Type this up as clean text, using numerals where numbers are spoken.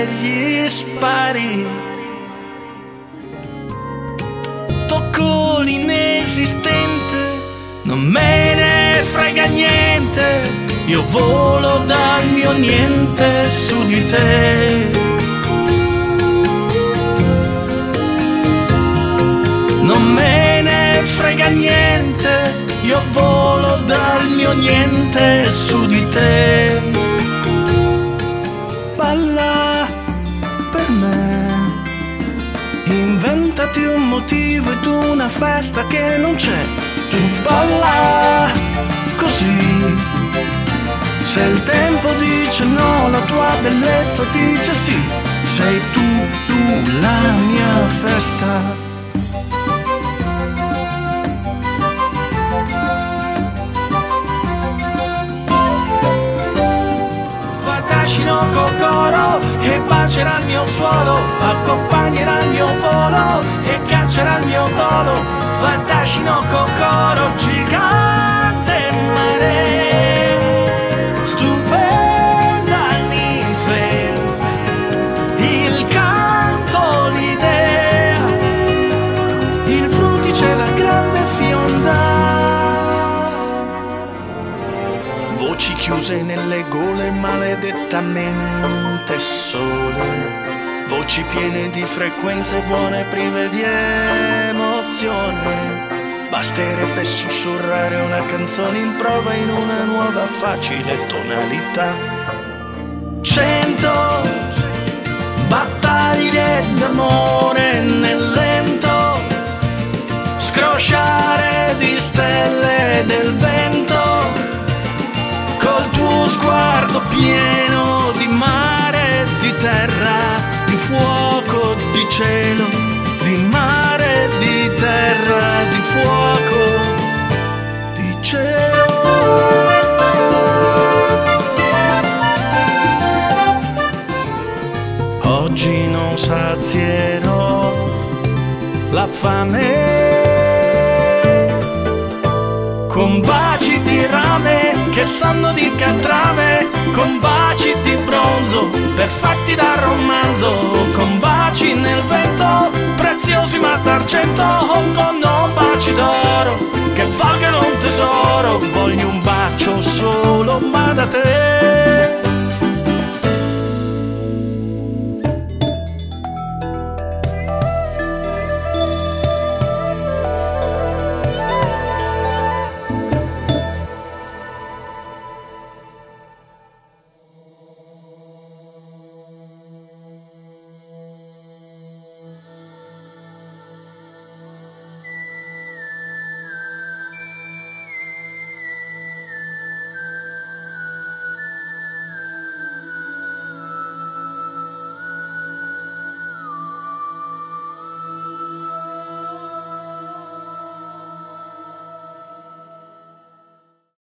degli spari. Tocco l'inesistente, non me ne frega niente, io volo dal mio niente su di te. Non me ne frega niente, io volo dal mio niente su di te. Balla per me, inventati un motivo ed una festa che non c'è. Tu balla così, se il tempo dice no, la tua bellezza dice sì. Sei tu la mia festa. Fascino Kokoro e bacerà il mio suolo, accompagnerà il mio volo e caccerà il mio dolo. Fascino Kokoro, gigante mare, stupenda ninfe, il canto, l'idea, il frutice, la grande fionda. Voci chiuse nelle gole maledettamente sole, voci piene di frequenze buone prive di emozione. Basterebbe sussurrare una canzone in prova in una nuova facile tonalità. 100 battaglie d'amore nel lento scrosciare di stelle del vento, col tuo sguardo pieno di mare, di terra, di fuoco, di cielo, di mare, di terra, di fuoco, di cielo. Oggi non sazierò la fame con baci di rame che sanno di catrame, con baci di bronzo perfetti da romanzo, con baci nel vento preziosi ma d'argento, con non baci d'oro che valgano un tesoro. Voglio un bacio solo ma da te.